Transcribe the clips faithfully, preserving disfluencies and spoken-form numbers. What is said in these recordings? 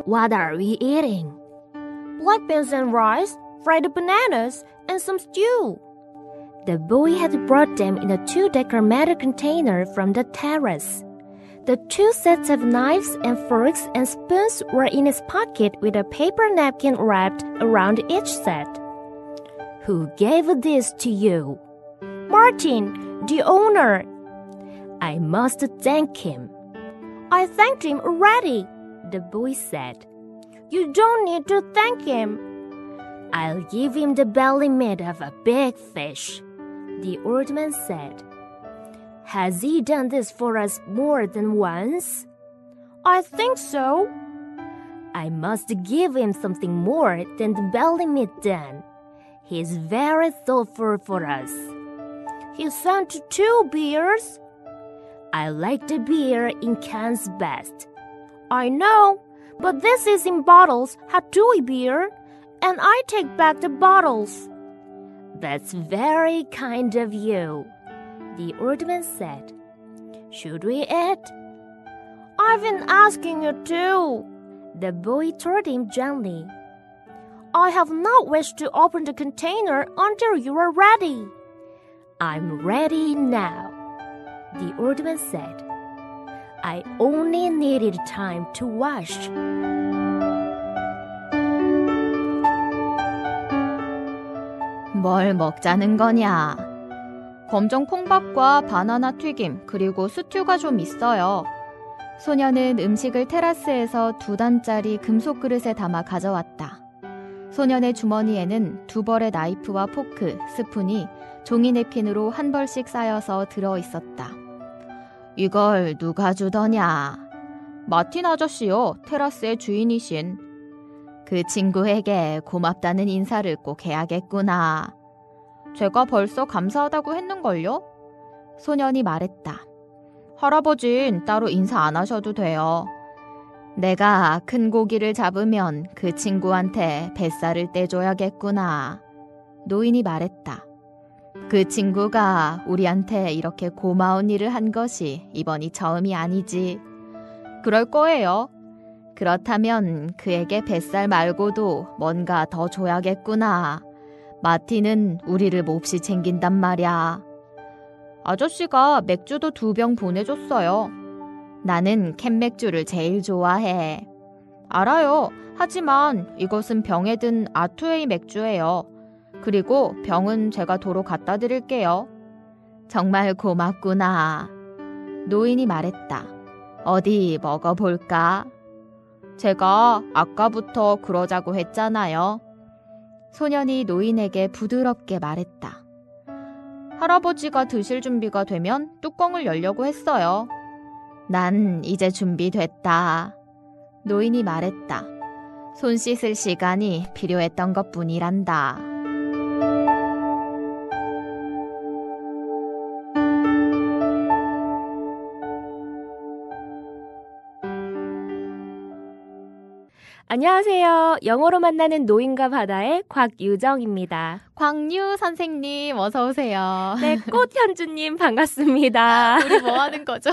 what are we eating? Black beans and rice, fried bananas, and some stew. The boy had brought them in a two-decker metal container from the terrace. The two sets of knives and forks and spoons were in his pocket with a paper napkin wrapped around each set. Who gave this to you? Martin, the owner. I must thank him. I thanked him already, the boy said. You don't need to thank him. I'll give him the belly meat of a big fish, the old man said. Has he done this for us more than once? I think so. I must give him something more than the belly meat then. He's very thoughtful for us. He sent two beers. I like the beer in cans best. I know, but this is in bottles, Hatui beer, and I take back the bottles. That's very kind of you, the old man said. Should we eat? I've been asking you to, the boy told him gently. I have not wished to open the container until you are ready. I'm ready now, the old man said. I only needed time to wash. 뭘 먹자는 거냐? 검정 콩밥과 바나나 튀김 그리고 스튜가 좀 있어요. 소녀는 음식을 테라스에서 두 단짜리 금속 그릇에 담아 가져왔다. 소년의 주머니에는 두 벌의 나이프와 포크, 스푼이 종이 냅킨으로 한 벌씩 쌓여서 들어있었다. 이걸 누가 주더냐? 마틴 아저씨요, 테라스의 주인이신. 그 친구에게 고맙다는 인사를 꼭 해야겠구나. 제가 벌써 감사하다고 했는걸요? 소년이 말했다. 할아버진 따로 인사 안 하셔도 돼요. 내가 큰 고기를 잡으면 그 친구한테 뱃살을 떼줘야겠구나. 노인이 말했다. 그 친구가 우리한테 이렇게 고마운 일을 한 것이 이번이 처음이 아니지. 그럴 거예요. 그렇다면 그에게 뱃살 말고도 뭔가 더 줘야겠구나. 마틴은 우리를 몹시 챙긴단 말이야. 아저씨가 맥주도 두 병 보내줬어요. 나는 캔맥주를 제일 좋아해. 알아요. 하지만 이것은 병에 든 아투에이 맥주예요. 그리고 병은 제가 도로 갖다 드릴게요. 정말 고맙구나. 노인이 말했다. 어디 먹어볼까? 제가 아까부터 그러자고 했잖아요. 소년이 노인에게 부드럽게 말했다. 할아버지가 드실 준비가 되면 뚜껑을 열려고 했어요. 난 이제 준비됐다. 노인이 말했다. 손 씻을 시간이 필요했던 것뿐이란다. 안녕하세요. 영어로 만나는 노인과 바다의 곽유정입니다. 광유 선생님 어서 오세요. 네, 꽃현주님 반갑습니다. 우리 뭐 하는 거죠?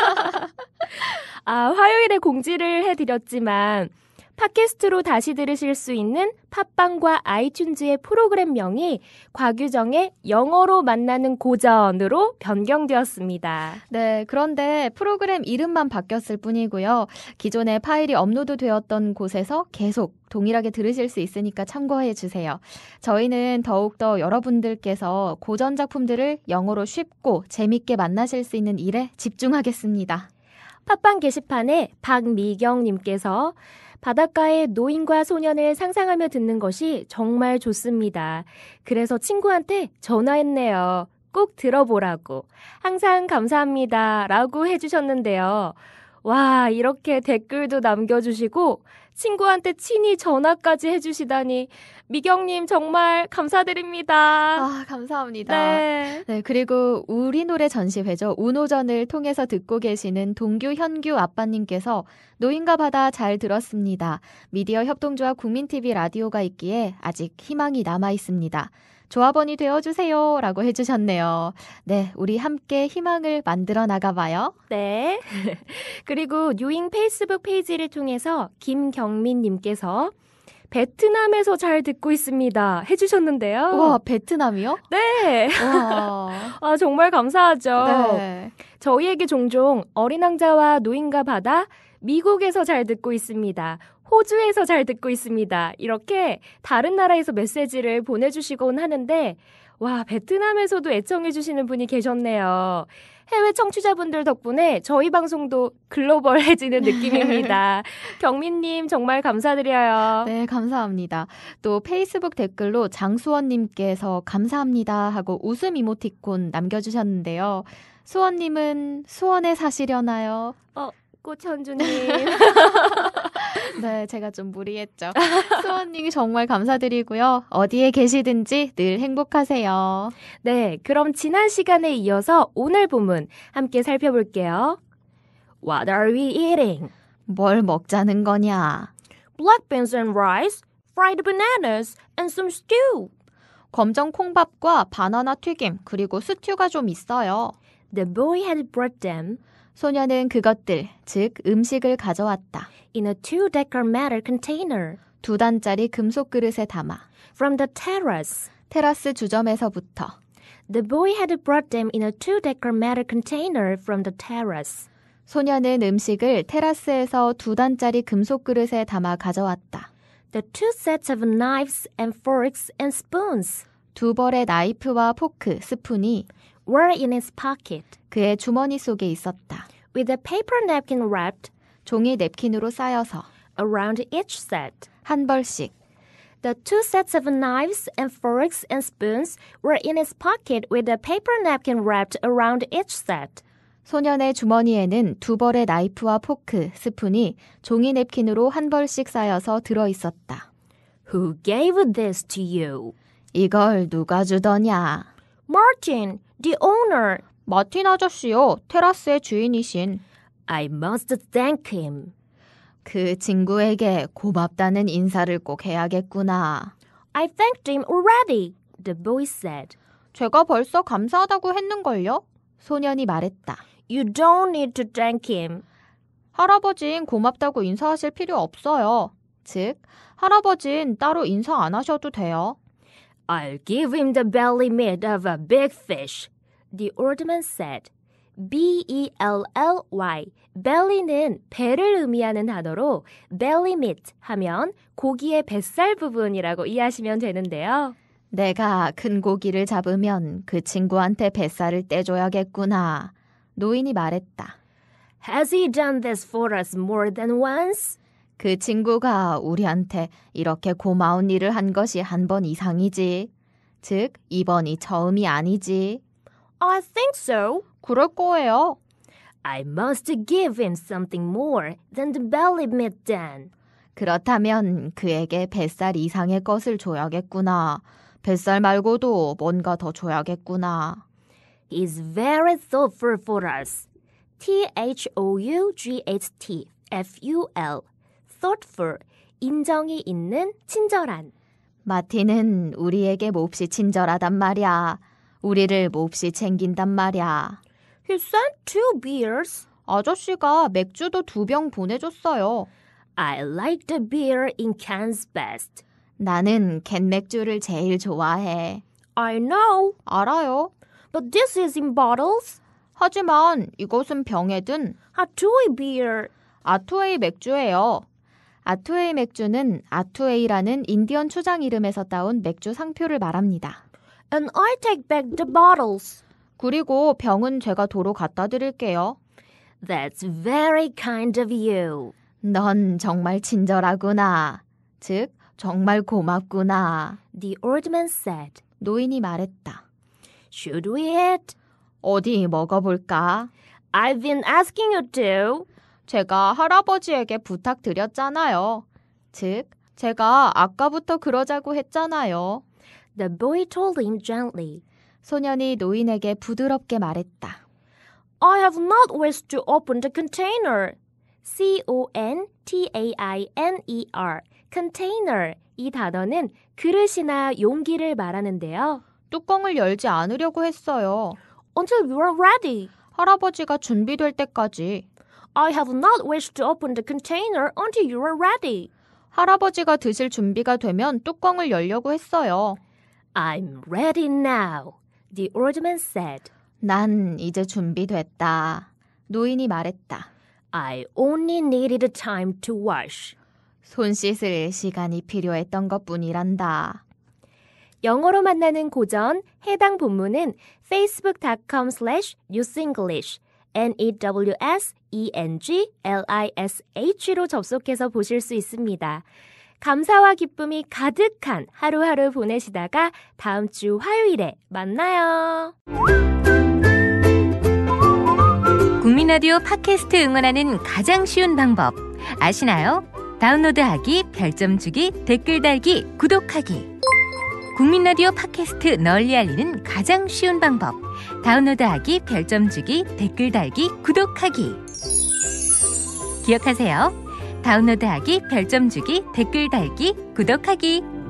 아, 화요일에 공지를 해드렸지만 팟캐스트로 다시 들으실 수 있는 팟빵과 아이튠즈의 프로그램명이 곽유정의 영어로 만나는 고전으로 변경되었습니다. 네, 그런데 프로그램 이름만 바뀌었을 뿐이고요. 기존에 파일이 업로드 되었던 곳에서 계속 동일하게 들으실 수 있으니까 참고해 주세요. 저희는 더욱더 여러분들께서 고전 작품들을 영어로 쉽고 재밌게 만나실 수 있는 일에 집중하겠습니다. 팟빵 게시판에 박미경님께서 바닷가의 노인과 소년을 상상하며 듣는 것이 정말 좋습니다. 그래서 친구한테 전화했네요. 꼭 들어보라고. 항상 감사합니다. 라고 해주셨는데요. 와, 이렇게 댓글도 남겨주시고 친구한테 친히 전화까지 해주시다니 미경님 정말 감사드립니다. 아, 감사합니다. 네. 네, 그리고 우리 노래 전시회죠. 운호전을 통해서 듣고 계시는 동규, 현규 아빠님께서 노인과 바다 잘 들었습니다. 미디어 협동조합 국민티비 라디오가 있기에 아직 희망이 남아 있습니다. 조합원이 되어주세요 라고 해주셨네요. 네, 우리 함께 희망을 만들어 나가봐요. 네. 그리고 뉴잉 페이스북 페이지를 통해서 김경민님께서 베트남에서 잘 듣고 있습니다 해주셨는데요. 와, 베트남이요? 네. 와. 아, 정말 감사하죠. 네. 저희에게 종종 어린 왕자와 노인과 바다, 미국에서 잘 듣고 있습니다. 호주에서 잘 듣고 있습니다. 이렇게 다른 나라에서 메시지를 보내주시곤 하는데 와, 베트남에서도 애청해주시는 분이 계셨네요. 해외 청취자분들 덕분에 저희 방송도 글로벌해지는 느낌입니다. 경민님 정말 감사드려요. 네, 감사합니다. 또 페이스북 댓글로 장수원님께서 감사합니다 하고 웃음 이모티콘 남겨주셨는데요. 수원님은 수원에 사시려나요? 어, 꽃현주님. 네, 제가 좀 무리했죠. 수원님 정말 감사드리고요. 어디에 계시든지 늘 행복하세요. 네, 그럼 지난 시간에 이어서 오늘 본문 함께 살펴볼게요. What are we eating? 뭘 먹자는 거냐? Black beans and rice, fried bananas, and some stew. 검정 콩밥과 바나나 튀김, 그리고 스튜가 좀 있어요. The boy had brought them 소녀는 그것들, 즉 음식을 가져왔다. in a two-decker metal container 두 단짜리 금속 그릇에 담아. from the terrace. 테라스 주점에서부터. The boy had brought them in a two-decker metal container from the terrace. 소녀는 음식을 테라스에서 두 단짜리 금속 그릇에 담아 가져왔다. The two sets of knives and forks and spoons 두 벌의 나이프와 포크, 스푼이 were in his pocket, 그의 주머니 속에 있었다. with a paper napkin wrapped 종이 냅킨으로 쌓여서 around each set. 한 벌씩. The two sets of knives and forks and spoons were in his pocket with a paper napkin wrapped around each set. 소년의 주머니에는 두 벌의 나이프와 포크, 스푼이 종이 냅킨으로 한 벌씩 쌓여서 들어있었다. Who gave this to you? 이걸 누가 주더냐? Martin, the owner. 마틴 아저씨요, 테라스의 주인이신. I must thank him. 그 친구에게 고맙다는 인사를 꼭 해야겠구나. I thanked him already, the boy said. 제가 벌써 감사하다고 했는걸요? 소년이 말했다. You don't need to thank him. 할아버진 고맙다고 인사하실 필요 없어요. 즉, 할아버진 따로 인사 안 하셔도 돼요. I'll give him the belly meat of a big fish, the old man said. B E L L Y. belly는 배를 의미하는 단어로 belly meat 하면 고기의 뱃살 부분이라고 이해하시면 되는데요. 내가 큰 고기를 잡으면 그 친구한테 뱃살을 떼줘야겠구나. 노인이 말했다. Has he done this for us more than once? 그 친구가 우리한테 이렇게 고마운 일을 한 것이 한 번 이상이지. 즉, 이번이 처음이 아니지. I think so. 그럴 거예요. I must give him something more than the belly meat then. 그렇다면 그에게 뱃살 이상의 것을 줘야겠구나. 뱃살 말고도 뭔가 더 줘야겠구나. He's very thoughtful for us. T H O U G H T F U L. thoughtful. 인정이 있는, 친절한. 마틴은 우리에게 몹시 친절하단 말이야. 우리를 몹시 챙긴단 말이야. He sent two beers. 아저씨가 맥주도 두 병 보내줬어요. I like the beer in cans best. 나는 캔 맥주를 제일 좋아해. I know. 알아요. But this is in bottles. 하지만 이것은 병에 든 Hatui beer. 아투에이 맥주예요. 아투에이 맥주는 아투에이라는 인디언 추장 이름에서 따온 맥주 상표를 말합니다. And I take back the bottles. 그리고 병은 제가 도로 갖다 드릴게요. That's very kind of you. 넌 정말 친절하구나. 즉, 정말 고맙구나. The old man said. 노인이 말했다. Should we eat? 어디 먹어볼까? I've been asking you to. 제가 할아버지에게 부탁드렸잖아요. 즉, 제가 아까부터 그러자고 했잖아요. The boy told him gently. 소년이 노인에게 부드럽게 말했다. I have not wished to open the container. C O N T A I N E R. container. 이 단어는 그릇이나 용기를 말하는데요. 뚜껑을 열지 않으려고 했어요. Until you are ready. 할아버지가 준비될 때까지. I have not wished to open the container until you are ready. 할아버지가 드실 준비가 되면 뚜껑을 열려고 했어요. I'm ready now, the old man said. 난 이제 준비됐다. 노인이 말했다. I only needed time to wash. 손 씻을 시간이 필요했던 것뿐이란다. 영어로 만나는 고전, 해당 본문은 facebook.com slash newsenglish, N-E-W-S-E-N-G-L-I-S-H로 접속해서 보실 수 있습니다. 감사와 기쁨이 가득한 하루하루 보내시다가 다음 주 화요일에 만나요. 국민 라디오 팟캐스트 응원하는 가장 쉬운 방법 아시나요? 다운로드하기, 별점 주기, 댓글 달기, 구독하기. 국민 라디오 팟캐스트 널리 알리는 가장 쉬운 방법. 다운로드하기, 별점 주기, 댓글 달기, 구독하기. 기억하세요. 다운로드하기, 별점 주기, 댓글 달기, 구독하기.